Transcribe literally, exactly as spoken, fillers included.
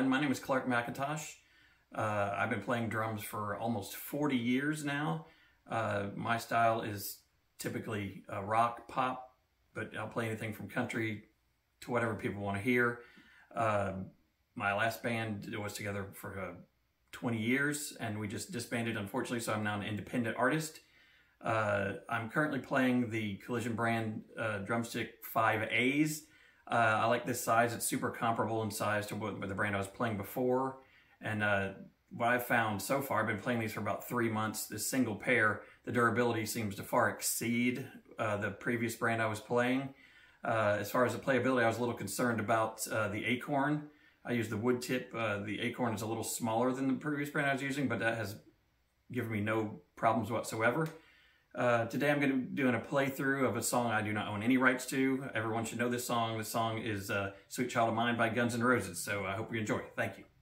everyone. My name is Clark McIntosh. Uh, I've been playing drums for almost forty years now. Uh, my style is typically uh, rock, pop, but I'll play anything from country to whatever people want to hear. Uh, my last band was together for uh, twenty years, and we just disbanded, unfortunately, so I'm now an independent artist. Uh, I'm currently playing the Collision brand uh, drumstick five A's. Uh, I like this size. It's super comparable in size to what, the brand I was playing before. And uh, what I've found so far, I've been playing these for about three months, this single pair, the durability seems to far exceed uh, the previous brand I was playing. Uh, as far as the playability, I was a little concerned about uh, the acorn. I used the wood tip. Uh, the acorn is a little smaller than the previous brand I was using, but that has given me no problems whatsoever. Uh, today I'm going to be doing a playthrough of a song I do not own any rights to. Everyone should know this song. This song is uh, Sweet Child of Mine by Guns N' Roses, so I hope you enjoy. Thank you.